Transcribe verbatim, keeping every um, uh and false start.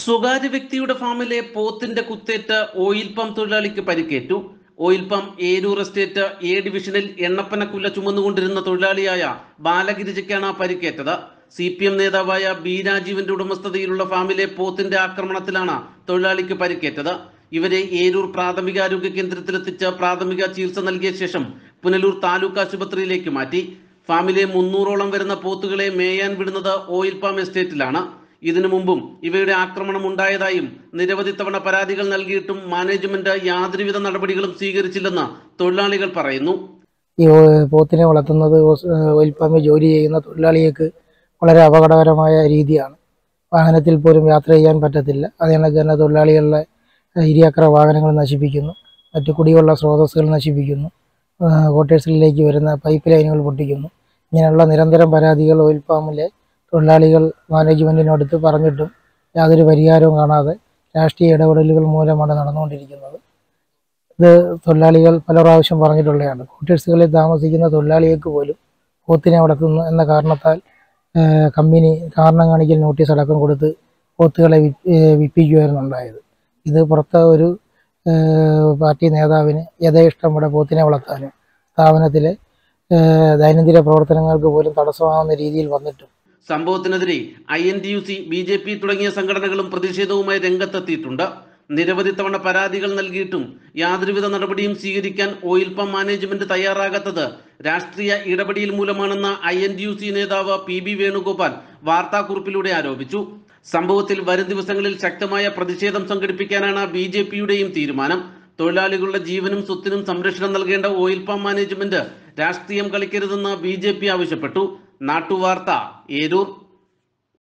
സ്വകാര്യ വ്യക്തിയുടെ ഫാമിലെ പോത്തിന്റെ കുത്തേറ്റ് ഓയിൽ പമ്പ് തൊഴിലാളിക്ക് പരിക്കേറ്റു. Oil pump Eroor estate A ഡിവിഷനിൽ എണ്ണപ്പനക്കുല ചുമന്നുകൊണ്ടിരുന്ന തൊഴിലാളിയായ ബാലഗിരിജയ്ക്കാണ് പരിക്കേറ്റത്. സി പി എം നേതാവായ ബി രാജീവിന്റെ ഉടമസ്ഥതയിലുള്ള ഫാമിലെ പോത്തിന്റെ ആക്രമണത്തിലാണ് തൊഴിലാളിക്ക് പരിക്കേറ്റത്. ഇവരെ ഏരൂർ പ്രാഥമികാരോഗ്യ കേന്ദ്രത്തിലെത്തിച്ച് പ്രാഥമിക ചികിത്സ നൽകിയ ശേഷം പുനലൂർ താലൂക്ക് ആശുപത്രിയിലേക്ക് മാറ്റി. ഫാമിലെ മുന്നൂറോളം വരുന്ന പോത്തുകളെ മേയാൻ വിടുന്നത് ഓയിൽ പാം എസ്റ്റേറ്റിലാണ്. ഇതിനു മുമ്പും ഇവയുടെ ആക്രമണം ഉണ്ടായതായും നിരവധി തവണ പരാതികൾ നൽകിയിട്ടും മാനേജ്മെന്റ് യാതൊരുവിധ നടപടികളും സ്വീകരിച്ചില്ലെന്ന് തൊഴിലാളികൾ പറയുന്നു. ഈ പോത്തിനെ വളർത്തുന്നത് ഓയിൽ പാമ്പിൽ ജോലി ചെയ്യുന്ന തൊഴിലാളികൾക്ക് വളരെ അപകടകരമായ രീതിയാണ്. വാഹനത്തിൽ പോലും യാത്ര ചെയ്യാൻ പറ്റത്തില്ല. അതുകണക്ക് തന്നെ തൊഴിലാളികളുടെ ഇരുചക്ര വാഹനങ്ങൾ നശിപ്പിക്കുന്നു, മറ്റു കുടിവെള്ള സ്രോതസ്സുകൾ നശിപ്പിക്കുന്നു, ക്വാർട്ടേഴ്സിലേക്ക് വരുന്ന പൈപ്പ് ലൈനുകൾ പൊട്ടിക്കുന്നു. ഇങ്ങനെയുള്ള നിരന്തരം പരാതികൾ ഓയിൽ പാമ്പിലെ തൊഴിലാളികൾ മാനേജ്മെൻറ്റിനടുത്ത് പറഞ്ഞിട്ടും യാതൊരു പരിഹാരവും കാണാതെ രാഷ്ട്രീയ ഇടപെടലുകൾ മൂലമാണ് നടന്നുകൊണ്ടിരിക്കുന്നത്. ഇത് തൊഴിലാളികൾ പല പ്രാവശ്യം പറഞ്ഞിട്ടുള്ളതാണ്. ക്വാർട്ടേഴ്സുകളിൽ താമസിക്കുന്ന തൊഴിലാളികൾക്ക് പോലും പോത്തിനെ വളർത്തുന്നു എന്ന കാരണത്താൽ കമ്പനി കാരണം കാണിക്കൽ നോട്ടീസ് അടക്കം കൊടുത്ത് പോത്തുകളെ വിപ്പിക്കുകയായിരുന്നു ഉണ്ടായത്. ഇത് പുറത്തെ ഒരു പാർട്ടി നേതാവിന് യഥേഷ്ടം ഇവിടെ പോത്തിനെ വളർത്താനും സ്ഥാപനത്തിലെ ദൈനംദിന പ്രവർത്തനങ്ങൾക്ക് പോലും തടസ്സമാകുന്ന രീതിയിൽ വന്നിട്ടും സംഭവത്തിനെതിരെ I N T U C, B J P തുടങ്ങിയ സംഘടനകളും പ്രതിഷേധവുമായി രംഗത്തെത്തിയിട്ടുണ്ട്. നിരവധി തവണ പരാതികൾ നൽകിയിട്ടും യാതൊരുവിധ നടപടിയും സ്വീകരിക്കാൻ ഓയിൽ പമ്പ് മാനേജ്മെന്റ് തയ്യാറാകാത്തത് രാഷ്ട്രീയ ഇടപെടൽ മൂലമാണെന്ന് I N T U C നേതാവ് പി ബി വേണുഗോപാൽ വാർത്താക്കുറിപ്പിലൂടെ ആരോപിച്ചു. സംഭവത്തിൽ വരും ദിവസങ്ങളിൽ ശക്തമായ പ്രതിഷേധം സംഘടിപ്പിക്കാനാണ് ബി ജെ പിയുടെയും തീരുമാനം. തൊഴിലാളികളുടെ ജീവനും സ്വത്തിനും സംരക്ഷണം നൽകേണ്ട ഓയിൽ പമ്പ് മാനേജ്മെന്റ് രാഷ്ട്രീയം കളിക്കരുതെന്ന് ബി ജെ പി ആവശ്യപ്പെട്ടു. നാട്ടുവാർത്ത, ഏരൂർ.